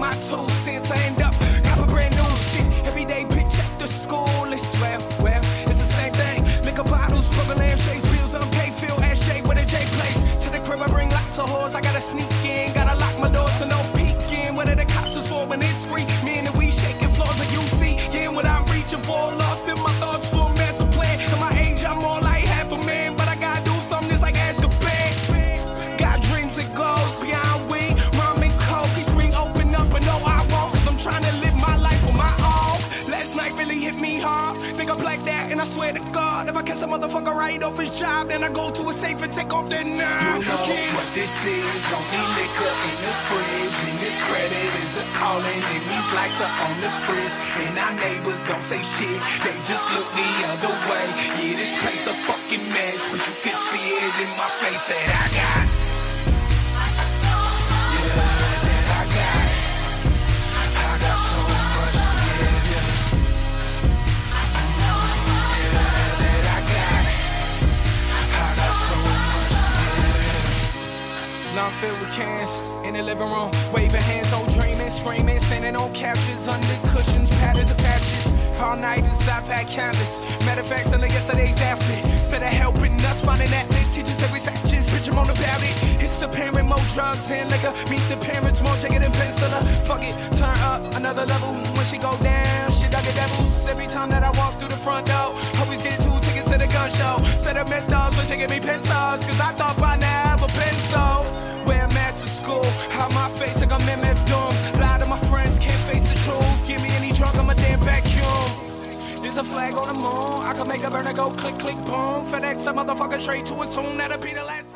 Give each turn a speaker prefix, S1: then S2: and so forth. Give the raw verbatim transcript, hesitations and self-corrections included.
S1: my two cents. I end up cop a brand new shit every day. Bitch at the school. It's well, well, it's the same thing. Liquor bottles, broken lampshades, bills unpaid, Phil Ashtray with a J place. To the crib I bring lots of whores. I gotta sneak in, gotta lock my doors so no peeking. What are the cops is for when it's free? Me and the weed shaking floors of U C. Yeah, what I'm reaching for, lost in my thoughts for a master plan. At my age, I'm more like half a man, but I gotta do something that's like Azkaban. Got dreams and goals beyond weed, rum and coke. He screen open up, but no, I won't, cause I'm trying to live my life on my own. Last night really hit me hard. Think I'm like that, and I swear to God, if I catch a motherfucker right off his job, then I go to a safe and take off that nerve.
S2: You know what this is, only liquor in the fridge, and the credit is a calling, and these lights are on the fridge, and our neighbors don't say shit, they just look the other way. Yeah, this place a fucking mess, but you can see it in my face that I got. Yeah, that I got. I got so much to give you.
S1: Now I'm filled with cans in the living room, waving hands, old dreaming, screaming, sitting on couches, under cushions, patterns of patches. All nighters I've had countless. Matter of fact, selling yesterday's outfit. Instead of helping us finding that lit, teachers every satches, bitch, I'm on about it. It's a parent, more drugs and liquor. Meet the parents, more jacket and penciler. Fuck it, turn up another level. When she go down, she dug the devils. Every time that I walk through the front door, always get two tickets to the gun show. Said her mentors when she give me pencils, cause I thought by now I've been so. Where I'm at to school, how my face like I'm M F Doom. Lie to my friends, can't face the truth. Give me any drug, I'm a damn vacuum. There's a flag on the moon, I can make a burner go click, click, boom. FedEx a motherfucker straight to a tune, that'll be the last time.